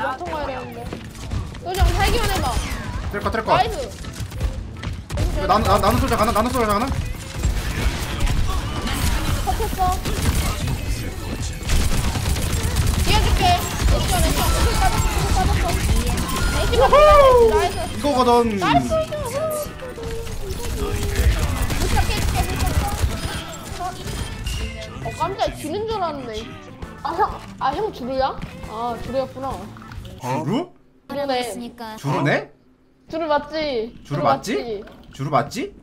막통 가야 되는데. 요정 살기만 해봐. 트래커. 나이스. 나는 솔자 가나? 컷했어. 뛰어줄게. 내꺼 빠졌어. 나이스. 이거거든. 나이스. 깜짝이야. 주는 줄 알았네. 형 주루야? 주루였구나. 주루? 주루네. 주루네? 주루 맞지? 주루 맞지? 주루 맞지?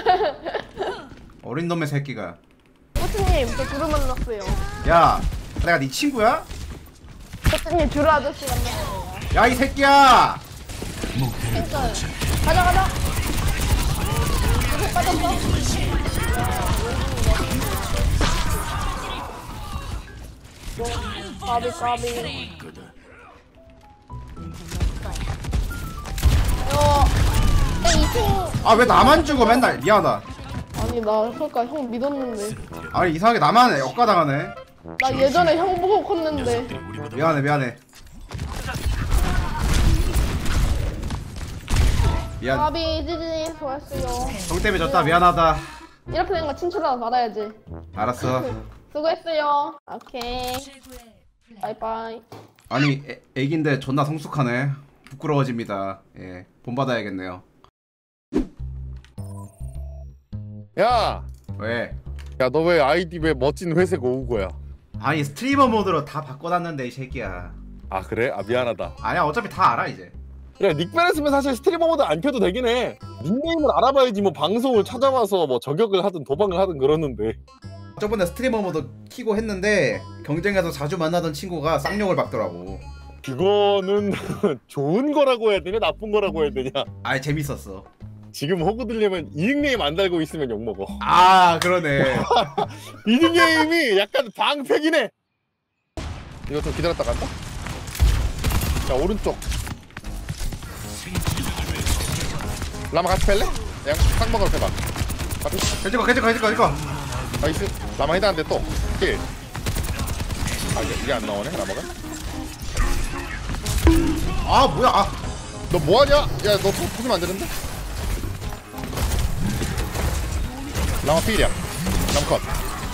어린 놈의 새끼가. 코치님, 저 주루 만났어요. 야, 내가 네 친구야? 코치님, 주루 아저씨 만났어요. 야, 이 새끼야! 그러니까 가자. 이렇게 빠졌어? 까비. 아, 왜 나만 죽어 맨날? 미안하다. 아니 나 그러니까 형 믿었는데. 아니, 이상하게 나만 억까당하네. 나 예전에 형 보고 컸는데. 미안해. 미안. 까비 지지 수고했어요. 형 때문에 졌다. 미안하다. 이렇게 된 거 친추라도 받아야지. 알았어. 수고했어요. 오케이. 바이바이. 아니, 애기인데 존나 성숙하네. 부끄러워집니다. 예, 본받아야겠네요. 야! 왜? 야, 너 왜 아이디 왜 멋진 회색 오우고야? 아니, 스트리머 모드로 다 바꿔놨는데 이 새끼야. 아, 그래? 아, 미안하다. 아니야, 어차피 다 알아 이제. 그래, 닉변했으면 사실 스트리머 모드 안 켜도 되긴 해. 닉네임을 알아봐야지 뭐 방송을 찾아와서 뭐 저격을 하든 도박을 하든 그러는데. 저번에 스트리머 모드 키고 했는데 경쟁에서 자주 만나던 친구가 쌍욕을 박더라고. 그거는 좋은 거라고 해야 되냐 나쁜 거라고 해야 되냐. 아이, 재밌었어. 지금 호구 들려면 이 닉네임 안 달고 있으면 욕먹어. 아, 그러네. 이 닉네임이 약간 방패긴 해. 이거 좀 기다렸다 간다. 자, 오른쪽 라마 같이 뺄래? 양 쌍먹으로 빼봐. 개찍어. 나이스. 라마 해당한데 또 킬. 아, 이게 안 나오네 라마가. 아, 뭐야? 아, 너 뭐하냐? 야, 너 터지면 안 되는데? 라마 필이야. 라마 컷.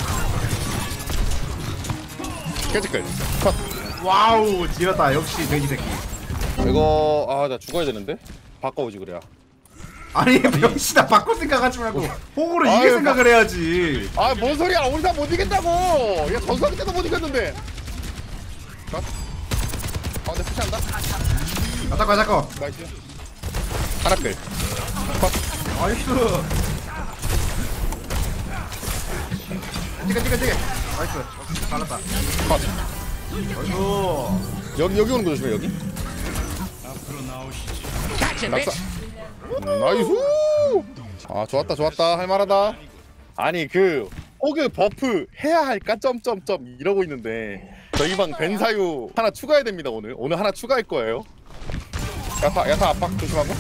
깨지끌 컷. 와우, 지렸다. 역시 돼지 새끼. 이거 나 죽어야 되는데? 바꿔오지 그래야. 아니, 병신아, 바꿀 생각하지 말고 호구로 아유, 이길 생각을 해야지. 아, 뭔 소리야? 오늘 다 못 이긴다고. 야, 전성기 때도 못 이겼는데. 컷. 가운데 푸시한다. 잠깐. 나이스. 하나 끌. 컷. 나이스. 찍어. 나이스. 잘했다. 컷. 나이스. 여기 오는 거 조심해 여기. 낙사. 나이스. 아, 좋았다. 할만하다. 아니 그 호그 버프 해야 할까 점점점 이러고 있는데 저희 방 벤사유 하나 추가해야 됩니다. 오늘 하나 추가할 거예요. 야타 압박 조심하고.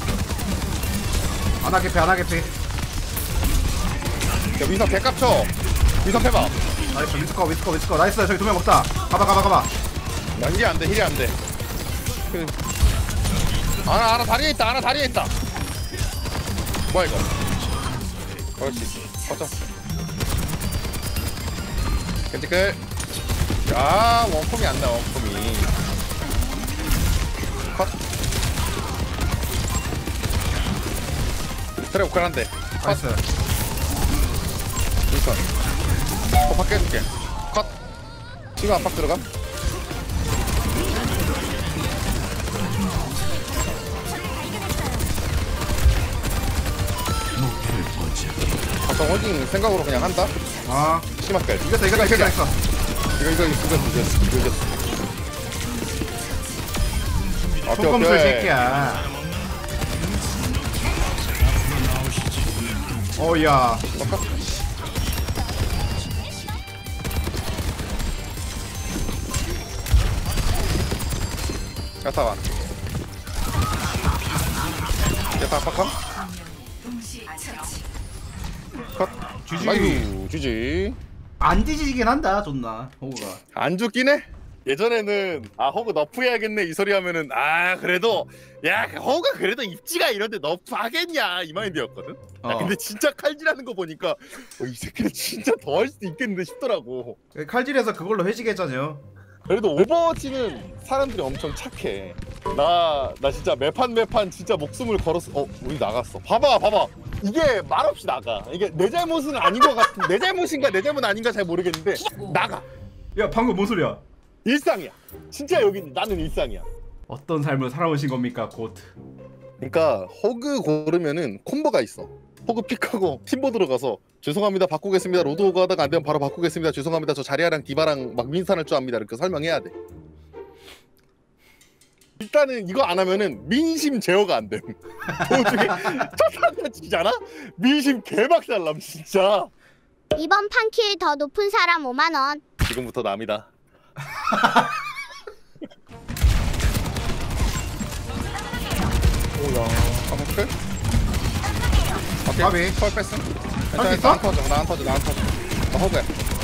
하나 개피. 야, 위선 개깝쳐. 위선 패봐. 나이스. 위스커. 나이스. 저기 두 명 없다. 가봐. 야, 힐이 안 돼. 하나 다리에 있다. 뭐야 이거? 그렇지. 걷자. 캔디클. 야, 원콤이 안 나와. 원콤이. 컷. 그래, 오케이한데. 나이스. 일선. 더 깨줄게. 컷. 지금 압박 들어가. 보통 호징 생각으로 그냥 한다. 아, 심할게. 이겼어. 이거 손검술 새끼야. 어야. 야타와. 야타 압박함. 컷. 주지. 아유, 주지. 안 뒤지긴 한다, 존나. 호구가. 안 죽긴 해. 예전에는 아 허그 너프해야겠네 이 소리 하면은 아 그래도 야 허그가 그래도 입지가 이런데 너프하겠냐 이 마인드였거든. 근데 진짜 칼질하는 거 보니까 이 새끼는 진짜 더 할 수도 있겠는데 싶더라고. 칼질해서 그걸로 회식했잖아요. 그래도 오버워치는 사람들이 엄청 착해. 나 진짜 매판 진짜 목숨을 걸었어. 우리 나갔어. 봐봐 이게 말없이 나가. 이게 내 잘못은 아닌 것 같은, 내 잘못인가 내 잘못 아닌가 잘 모르겠는데 나가. 야 방금 뭔 소리야? 일상이야. 진짜 여기 나는 일상이야. 어떤 삶을 살아오신 겁니까 고트? 그러니까 호그 고르면은 콤보가 있어. 호그 픽하고 팀보 들어가서 죄송합니다 바꾸겠습니다 로드 호그 하다가 안 되면 바로 바꾸겠습니다 죄송합니다 저 자리아랑 디바랑 막 민산할 줄 압니다 이렇게 설명해야 돼. 일단은 이거 안 하면은 민심 제어가 안 됨. 도중에 첫판다 치잖아? 민심 개박살남 진짜. 이번 판킬 더 높은 사람 5만원. 지금부터 남이다. 오야. 커플? 오케이. 까비. 펄 뺐음. 할수 있어? 나안 터져. 허그야.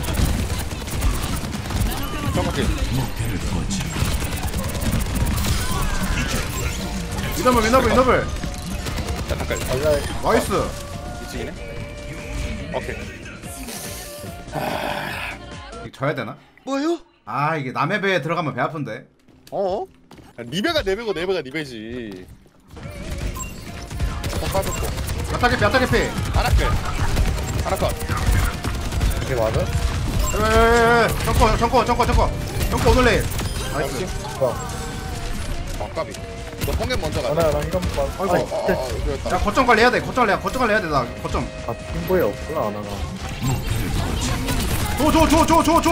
정확히. 미너블. 자, 잠깐. 나이스. 미치기네. 오케이. 이거 져야 되나? 뭐요? 아 이게 남의 배에 들어가면 배 아픈데. 네 배가 네 배고 네 배가 네 배지. 빠졌고. 야타게 피. 하나 컷. 하나 컷. 이게 맞아? 정코 오돌레인. 나이스. 까비. 너 뽕겐 먼저 가. 나 이런 거. 아이고. 이거였다. 야 거점 관리해야 돼. 거점 관리해야 돼. 나 거점. 아 팀보에 없구나 하나가. 줘.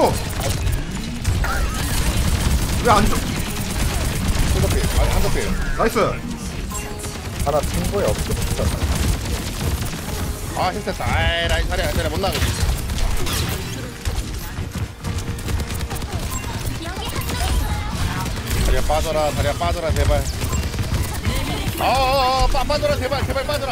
왜안 줘? 한접해. 아니 한접해. 나이스. 하나 팀보에 없어. 아 힘셌다. 아이 라인 자리야 못 나가지. 다리야 빠져라 제발. 빠져라 제발 빠져라.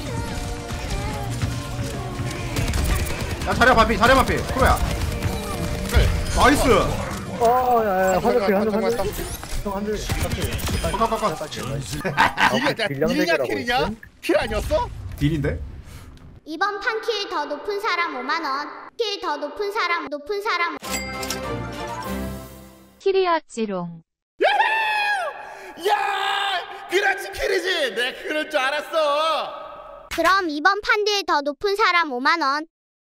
야 자리야 반피. 프로야. 그래. 나이스. 야야 한대 잠깐만. 한대 깎. 이게 딜이냐 킬이냐? 킬 아니었어? 딜인데? 이번 판킬 더 높은 사람 5만원. 킬 더 높은 사람. 킬이었지롱. 야! 그렇지 킬이지. 내가 그럴 줄 알았어. 그럼 이번 판딜 더 높은 사람 5만원.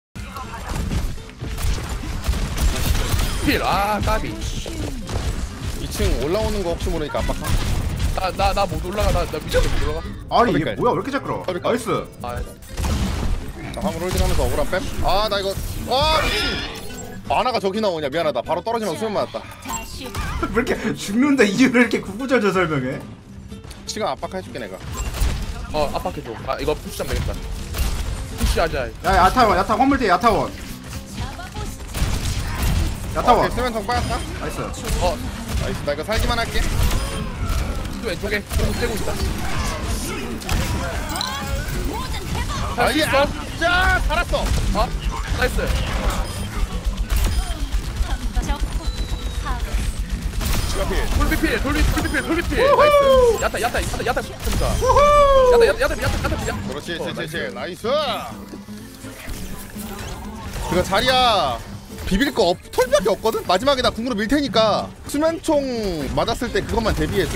필, 까비. 2층 올라오는 거 혹시 모르니까 압박하. 나 못 올라가. 나 미쳤어 못 올라가. 아니 이게 커비까지. 뭐야 왜 이렇게 잘 끌어? 커비까지. 나이스. 자, 화물 홀딩하면서 억울한 뺨. 나 이거. 미친. 아나가 저기 나오냐 미안하다. 바로 떨어지면 수면 맞았다. 왜 이렇게 죽는데 이유를 이렇게 구구절절 설명해? 시간 압박해줄게 내가. 압박해줘. 이거 푸시하면 되겠다. 푸시하자. 야 야타원 화물 뒤에 야타원. 오케이, 수면통 빠졌다. 나이스. 나이스. 나 이거 살기만 할게. 또 왼쪽에 좀 떼고 있다. 할수 있어? 자, 살았어. 나이스. 돌비필. 나이스. 야타 좋습니다. 야타. 그렇지, 나이스. 그거 자리야. 비빌 거 털밖에 없거든. 마지막에 나 궁으로 밀 테니까 수면총 맞았을 때 그것만 대비해줘.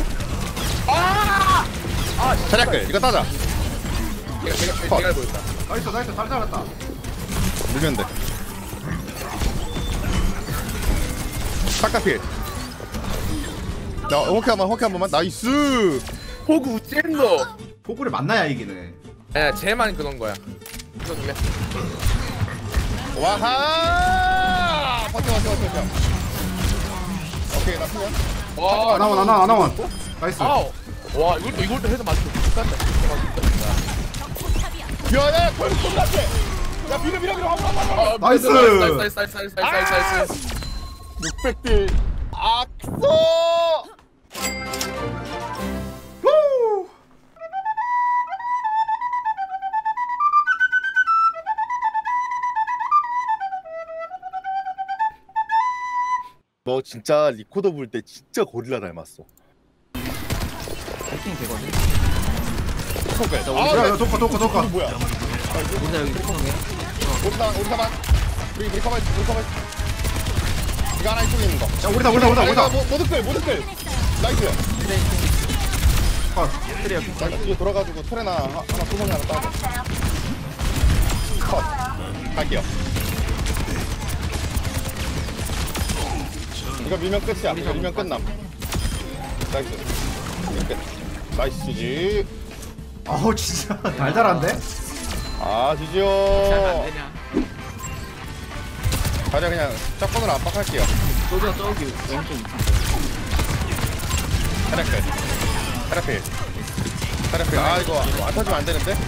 자리야, 이거 따자. 내가 보였다. 나이스 잘 잡았다. 밀면 돼. 사카필. 나 호케 한 번만. 나이스. 호구 잼너. 포구를 만나야 이기네. 야, 쟤만 그런 거야. 이거 줄래? 와하. 버텨. 오케이, 나 수면. 와, 아나원. 나이스. 아우. 와, 이것도 해서 맞춰. 똑같다. 야야, 거의 똑같아. 야, 밀어. 나이스. 나이스. 600딜. 악소. 너 진짜 리코더 볼 때 진짜 고릴라 닮았어. 해킹 되거든. 야 도까 뭐야? 우리가 여기 뚜껑에. 우리사만. 우리 커버. 이거 하나 이쪽에 있는 거. 야 우리다 모드클. 나이스. 트레어. 자, 뒤에 돌아가지고 트레나 하나 소문이 하나 따고. 컷. 갈게요. 이거 밀면 끝이야. 이거 밀면 끝남. 나이스. 끝. 나이스지. 어우 진짜 달달한데? 아 지지요. 잘안 되냐? 자리야 그냥 짝꿍으로 압박할게요. 소주가 저기 왼쪽 있어. 테라필. 아 이거 안 터지면 안 되는데.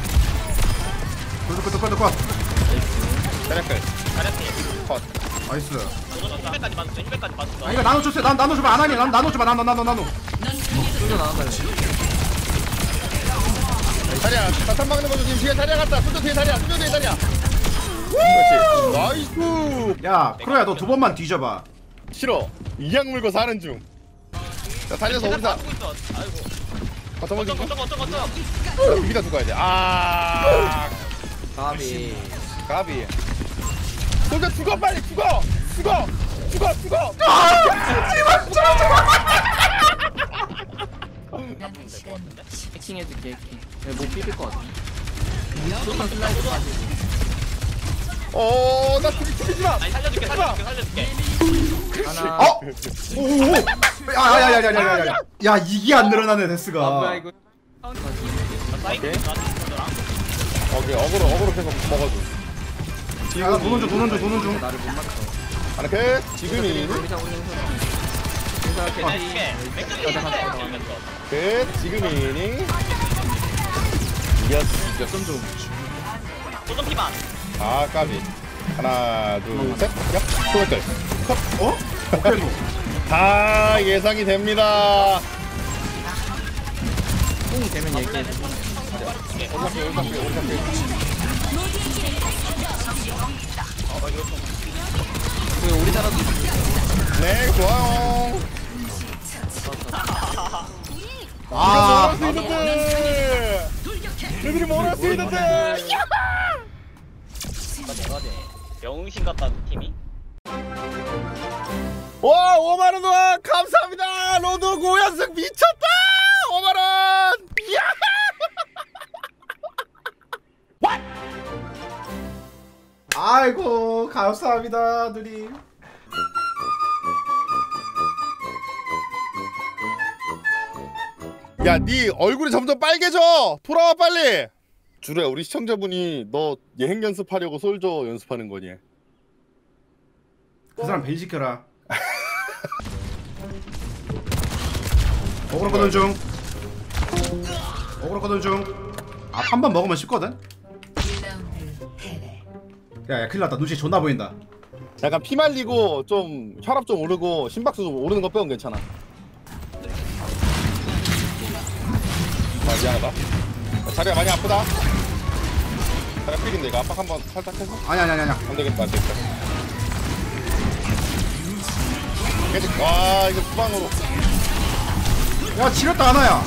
도까 테라필. 컷. 나이스. 힐백까지 맞았어. 아 이거 나눠 줬어요. 나눠 줘봐. 안 하니 나눠 줘봐. 나눠. 소주 나간다. 자리야 자탄 막는 거 조심. 뒤에 자리야 갔다. 수조 뒤에 자리야. 그렇지. 나이스. 야 크로야 너 두 번만 뒤져봐. 싫어. 이약 물고 사는 중. 자 달려서 우리사. 아이고. 더먹이. 어쩌. 비비다 죽어야 돼. 아. 가비. 솔저 죽어 빨리 죽어. 해킹해줄게 해킹. 못 비빌 것 같아. 소주만 슬라이드까지. 나 죽이지 마. 아니 살려줄게. 하나. 어? 오오오. 야야야야야야야. 야 이게 안 늘어나네 데스가. 아 뭐야 이거. 오케이. 오케이 어그로 계속 먹어줘. 야 도는 중. 나를 못 맞춰. 하나 끝. 지금이 우리사 올려서. 우리사 캐치. 가자. 끝. 지금이니. 이겼어. 좀 좀. 소좀 피반. 아 까비. 하나 둘 셋. 야. 소갈들. 어? 오케이. 다 예상이 됩니다. 뽕이 되면 얘기해. 우리 사람도 네 좋아요. 아. 애들이 뭘 할 수 있는데. 영웅신 같다 팀이. 와 5만원 와 감사합니다. 로드 5연승 미쳤다. 5만원. 아이고 감사합니다 누님. 야, 네 얼굴이 점점 빨개져. 돌아와 빨리. 주로야 우리 시청자분이 너 예행 연습하려고 솔저 연습하는 거니? 그 사람 벤시켜라. 어그로 거는 중. 아 한 번 먹으면 쉽거든. 야 큰일났다. 눈치 존나 보인다. 약간 피 말리고 좀 혈압 좀 오르고 심박수 좀 오르는 거 빼곤 괜찮아. 아 미안하다. 자리가 많이 아프다. 자리가 필인데 이거 압박 한번 살짝 해서. 아니야. 안되겠다. 계속 와 이거 후방으로. 야 지렸다 하나야.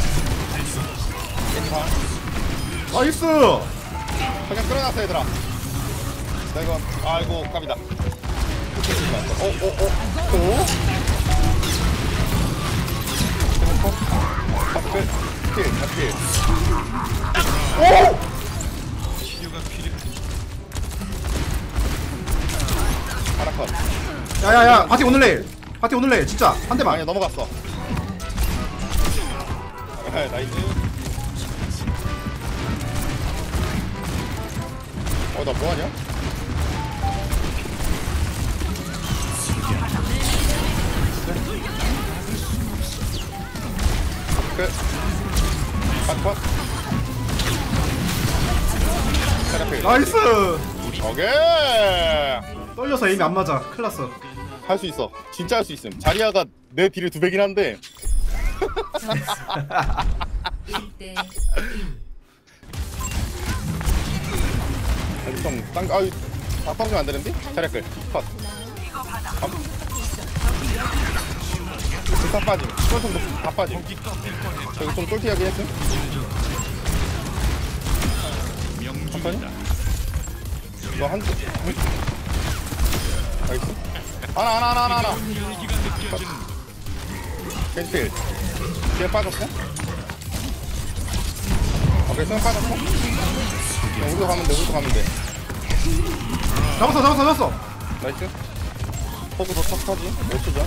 괜찮아. 나이스. 그냥 끌어놨어 얘들아. 나 이거 아이고 깝이다. 오. 필. 오. 하나 컷. 야야야 파티 오늘 내일 진짜 한 대만. 아니 넘어갔어. 나이스. 나 뭐하냐? 끝. 컷. 나이스. 오케이. 떨려서 에임이 안 맞아. 큰일 났어. 할 수 있어. 진짜 할 수 있음. 자리아가 내 딜을 2배긴 한데. 좀 땅, 다 떨어지면 안 되는데? 자리아 끌. 컷. 다 빠짐. 수면총도 다 빠짐. 저기 좀 똘티하게 했음. 천천히. 이거 한 줄. 나이스. 하나. 겐필. 뒤에 빠졌어? 오케이, 수면 빠졌어? 우리도 가면 돼. 잡았어. 나이스. 포그 도착하지? 몇 초죠?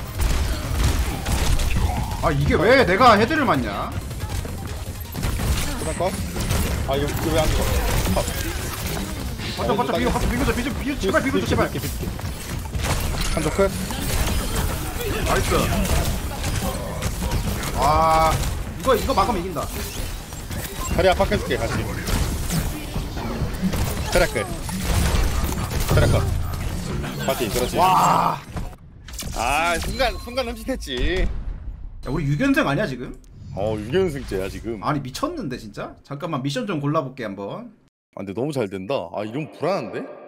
아 이게 왜 내가 헤드를 맞냐? 그다음 거? 아 이거 왜 안 죽어? 버텨 비교자 제발 비교자 제발. 한조 끝. 나이스. 아 이거 막으면 이긴다. 다리 압박 해줄게 같이. 테라크. 맞지? 그렇지. 와. 아 순간 흠칫했지. 야 우리 6연승 아니야 지금? 6연승째야 지금. 아니 미쳤는데 진짜? 잠깐만 미션 좀 골라볼게 한번. 아 근데 너무 잘 된다. 아 이러면 불안한데?